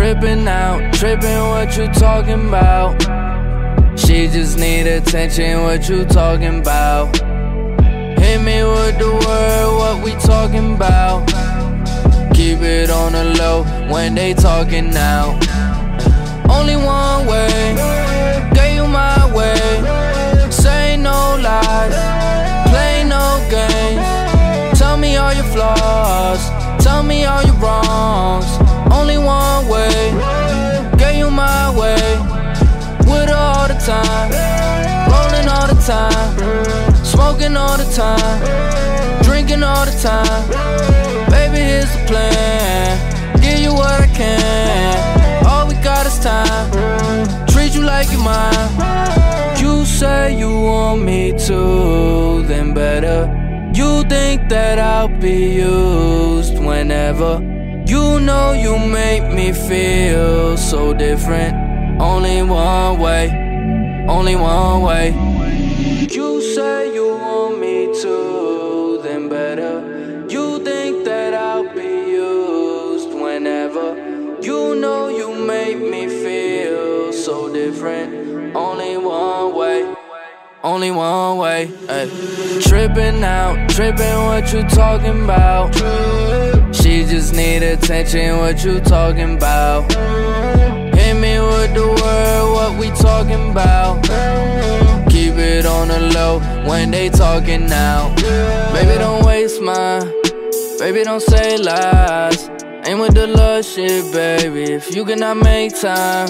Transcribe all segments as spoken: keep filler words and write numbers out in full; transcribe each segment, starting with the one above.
Tripping out, tripping, what you talking about? She just need attention, what you talking about? Hit me with the word, what we talking about? Keep it on the low when they talking now. Only one way, get you my way. Say no lies, play no games. Tell me all your flaws, tell me all your wrongs. Only one way, get you my way. With her all the time, rolling all the time, smoking all the time, drinking all the time. Baby, here's the plan, give you what I can. All we got is time, treat you like you're mine. You say you want me to, then better. You think that I'll be used whenever. You know you make me feel so different. Only one way, only one way. You say you want me to, then better. You think that I'll be used whenever. You know you make me feel so different. Only one way, only one way. Ay. Tripping out, tripping, what you talking about? She just need attention, what you talking about? Hit me with the word, what we talking about? Keep it on the low when they talking now. Baby, don't waste mine, baby, don't say lies. Ain't with the love shit, baby, if you cannot make time.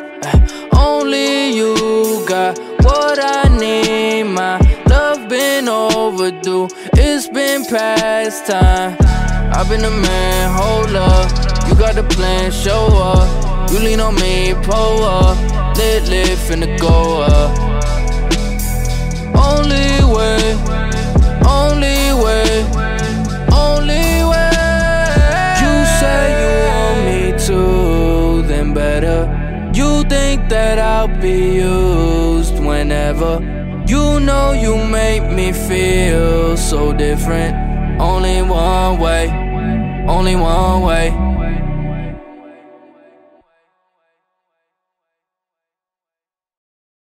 Only you got what I need. My love been overdue, it's been past time. I've been the man, hold up. You got the plan, show up. You lean on me, pull up. Lit, lit, finna go up. Only way, only way, only way. You say you want me to, then better. You think that I'll be used whenever. You know you make me feel so different. Only one way, only one way.